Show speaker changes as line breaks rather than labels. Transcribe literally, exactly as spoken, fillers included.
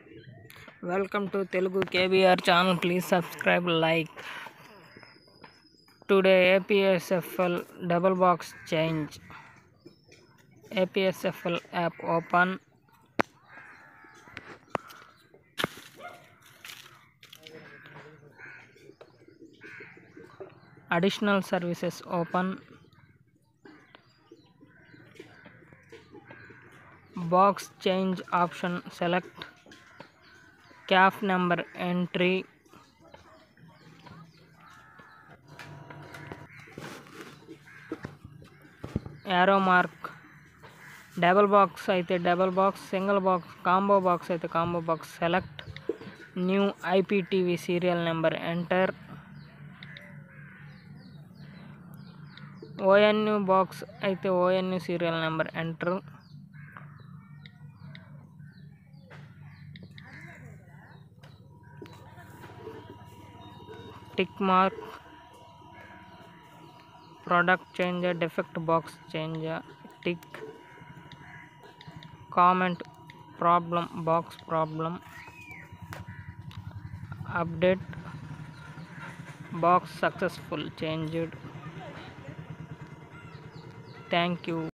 Welcome to Telugu K B R channel. Please subscribe, like. Today A P S F L double box change. A P S F L app open. Additional services open. Box change option select. C A F number entry. Arrow mark. Double box అయితే double box, single box, combo box అయితే combo box select. New I P T V serial number enter. O N U box అయితే O N U serial number enter. Tick mark. Product change, defect box change, tick. Comment problem box problem. Update box successful changed. Thank you.